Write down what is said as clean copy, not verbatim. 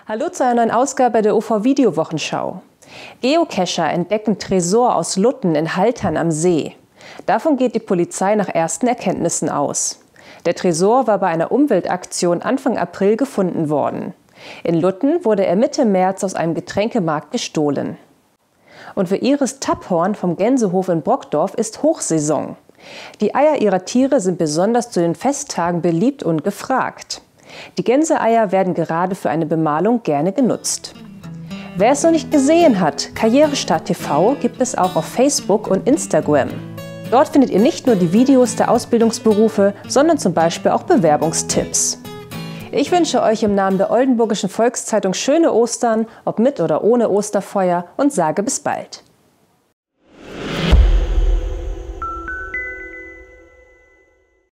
Hallo zu einer neuen Ausgabe der OV-Video-Wochenschau. Geocacher entdecken Tresor aus Lutten in Haltern am See. Davon geht die Polizei nach ersten Erkenntnissen aus. Der Tresor war bei einer Umweltaktion Anfang April gefunden worden. In Lutten wurde er Mitte März aus einem Getränkemarkt gestohlen. Und für Iris Tapphorn vom Gänsehof in Brockdorf ist Hochsaison. Die Eier ihrer Tiere sind besonders zu den Festtagen beliebt und gefragt. Die Gänseeier werden gerade für eine Bemalung gerne genutzt. Wer es noch nicht gesehen hat, Karrierestart TV gibt es auch auf Facebook und Instagram. Dort findet ihr nicht nur die Videos der Ausbildungsberufe, sondern zum Beispiel auch Bewerbungstipps. Ich wünsche euch im Namen der Oldenburgischen Volkszeitung schöne Ostern, ob mit oder ohne Osterfeuer, und sage bis bald.